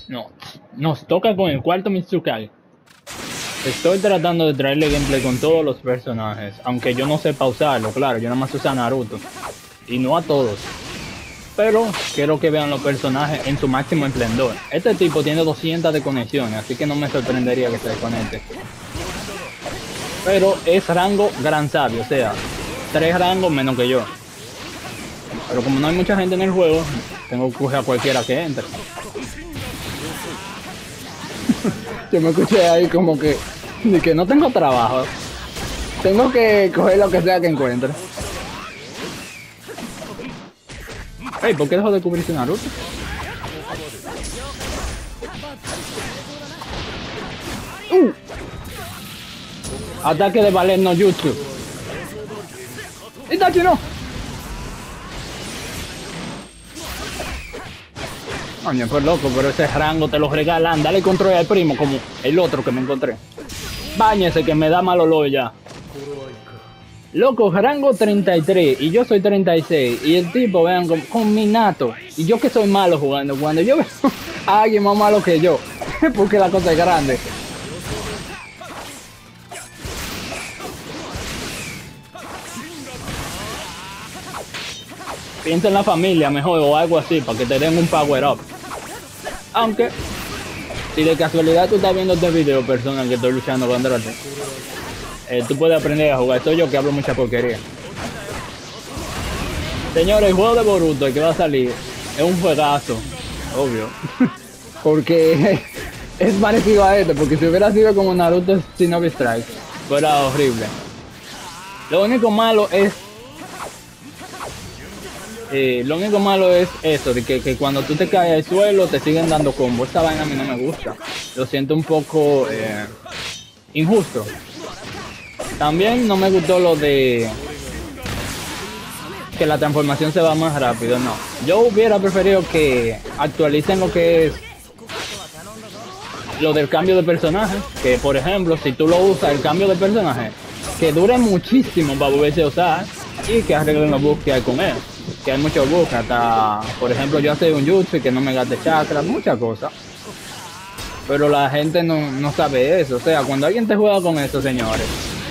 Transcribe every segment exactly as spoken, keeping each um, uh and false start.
No, nos toca con el cuarto Mitsukai. Estoy tratando de traerle gameplay con todos los personajes, aunque yo no sé pausarlo, claro, yo nada más uso a Naruto. Y no a todos. Pero quiero que vean los personajes en su máximo esplendor. Este tipo tiene doscientas de conexiones, así que no me sorprendería que se desconecte. Pero es rango gran sabio, o sea, tres rangos menos que yo. Pero como no hay mucha gente en el juego, tengo que coger a cualquiera que entre. Yo me escuché ahí como que, de que no tengo trabajo. Tengo que coger lo que sea que encuentre. Ey, ¿por qué dejó de cubrirse Naruto? Uh. Ataque de ballet no jutsu. Itachi no. Coño, pues loco, pero ese rango te lo regalan. Dale control al primo como el otro que me encontré. Báñese que me da mal olor ya. Loco, rango treinta y tres y yo soy treinta y seis. Y el tipo, vean, con, con Minato. Y yo que soy malo jugando. Cuando yo veo a alguien más malo que yo, porque la cosa es grande. Piensa en la familia mejor o algo así, para que te den un power up. Aunque, si de casualidad tú estás viendo este video, persona que estoy luchando contra ti, eh, tú puedes aprender a jugar. Soy yo que hablo mucha porquería. Señores, el juego de Boruto, el que va a salir, es un juegazo, obvio. Porque es parecido a este, porque si hubiera sido como Naruto Shinobi Strike, fuera horrible. Lo único malo es Eh, lo único malo es eso, de que, que cuando tú te caes al suelo te siguen dando combo. Esta vaina a mí no me gusta. Lo siento un poco eh, injusto. También no me gustó lo de que la transformación se va más rápido, no. Yo hubiera preferido que actualicen lo que es lo del cambio de personaje. Que por ejemplo, si tú lo usas, el cambio de personaje, que dure muchísimo para volverse a usar y que arreglen los bugs que hay con él. Que hay muchos bugs, hasta, por ejemplo, yo hacer un jutsu y que no me gaste chakra, muchas cosas. Pero la gente no, no sabe eso, o sea, cuando alguien te juega con eso, señores.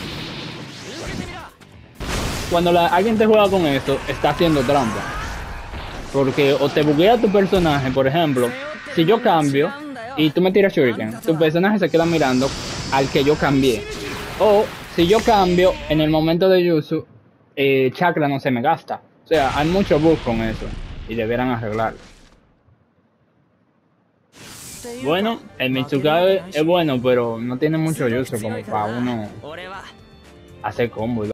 Cuando la, alguien te juega con esto, está haciendo trampa. Porque o te buguea tu personaje, por ejemplo, si yo cambio y tú me tiras shuriken, tu personaje se queda mirando al que yo cambié. O si yo cambio, en el momento de jutsu, eh, chakra no se me gasta. O sea, hay mucho bug con eso y debieran arreglarlo. Bueno, el Mitsukai es bueno, pero no tiene mucho uso como para uno hacer combo.